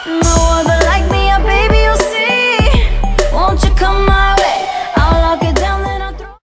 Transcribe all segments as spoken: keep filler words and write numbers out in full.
No other like me, oh baby, you'll see. Won't you come my way? I'll lock it down, then I'll throw.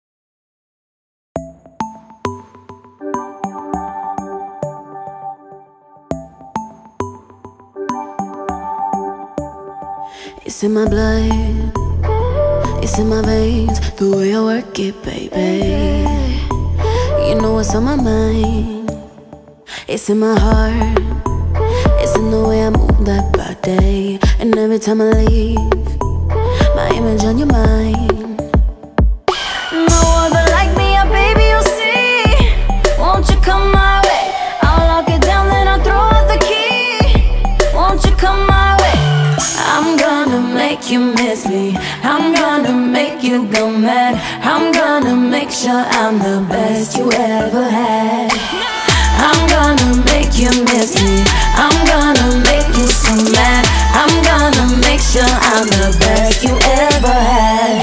It's in my blood, it's in my veins, the way I work it, baby. You know what's on my mind. It's in my heart, it's in the way I move that body. And every time I leave, my image on your mind. No other like me, oh baby, you'll see. Won't you come my way? I'll lock it down, then I'll throw out the key. Won't you come my way? I'm gonna make you miss me. I'm gonna make you go mad. I'm gonna make sure I'm the best you ever had. I'm gonna make you miss me. I'm gonna make you so mad. I'm gonna make sure I'm the best you ever had.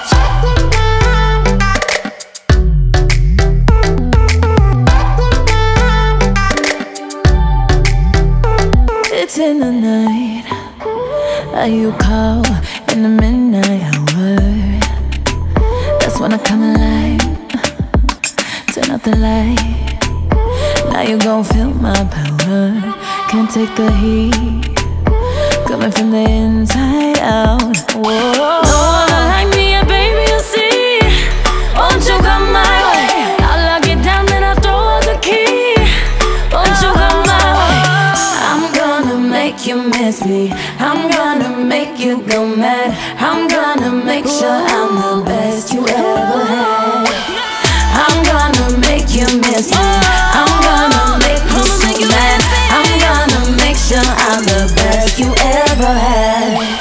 It's in the night, you call in the midnight hour. That's when I come alive. Turn out the light. Now you gon' feel my power. Can't take the heat coming from the inside out. Whoa. No one like me, yeah, baby, you'll see. Won't you come my way? I'll lock it down, then I'll throw out the key. Won't you come my way? I'm gonna make you miss me. I'm gonna make you go mad. I'm gonna make sure I'm the best you ever had. I'm gonna make you miss me. I'm gonna make you so mad. I'm gonna make sure I'm the best you ever had.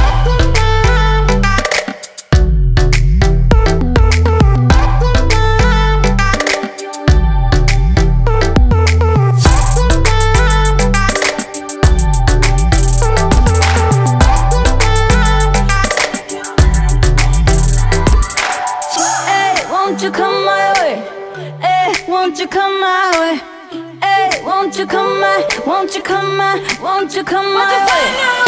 Won't you come my way? Hey, won't you come my way? Hey, won't you come my, won't you come my, won't you come my way?